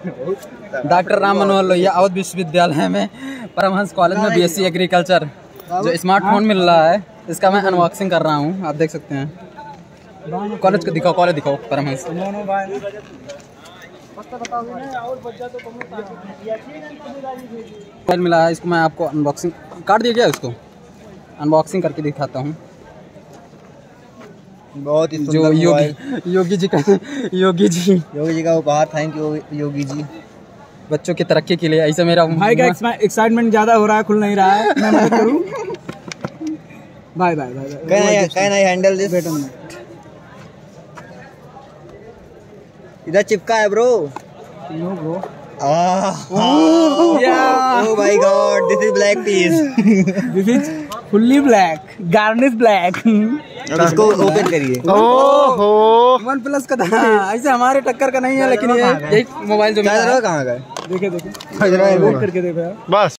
Doctor Ram Manohar Lohia Awadh विश्वविद्यालय में Paramhans college में बीएससी एग्रीकल्चर जो स्मार्टफोन मिल रहा है, इसका मैं अनबॉक्सिंग कर रहा हूँ। आप देख सकते हैं। कॉलेज को दिखाओ, कॉलेज दिखाओ परमहंस। मिला है, इसको मैं आपको अनबॉक्सिंग काट दिया गया, उसको अनबॉक्सिंग करके दिखाता हूँ। बहुत ही जो योगी जी का उपहार। थैंक यू योगी जी, बच्चों की तरक्की के लिए। ऐसा मेरा भाई का एक्साइटमेंट ज्यादा हो रहा है, खुल नहीं रहा है। मैं मदद करूं? Bye bye bye. Can I handle this? इधर चिपका है bro. No bro. Oh my God, this is black piece. This is fully black, garnish black. इसको ओपन करिए। ओहो, OnePlus का था। ऐसे हमारे टक्कर का नहीं है, लेकिन ये मोबाइल जो कहाँ गए? देखे करके देखो यार। बस।